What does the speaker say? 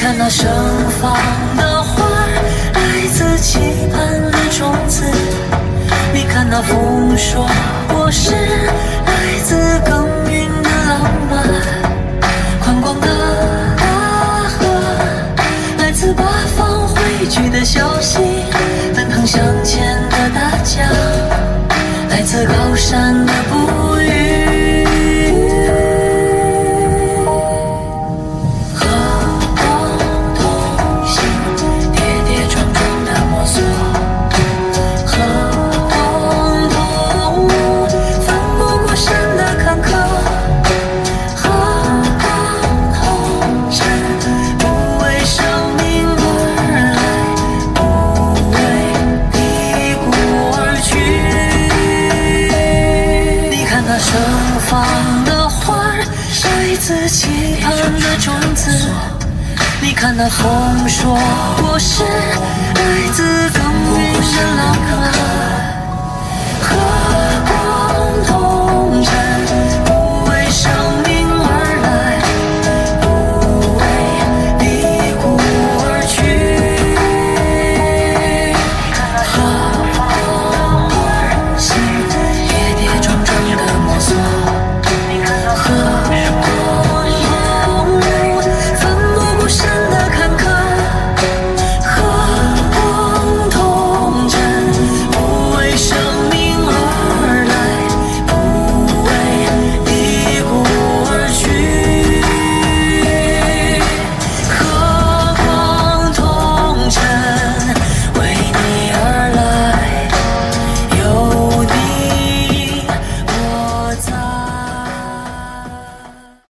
看那盛放的花儿，来自期盼的种子。你看那风霜果实，来自耕耘的浪漫。宽广的大河，来自八方汇聚的消息。奔腾向前的大江，来自高山的哺育。和光同行，跌跌撞撞的摸索。和光同舞，翻不过山的坎坷。和光同尘，不为生命而来，不为低谷而去。你看那盛放的花儿，来自期盼的种子。你看那丰硕果实，来自耕耘的浪漫。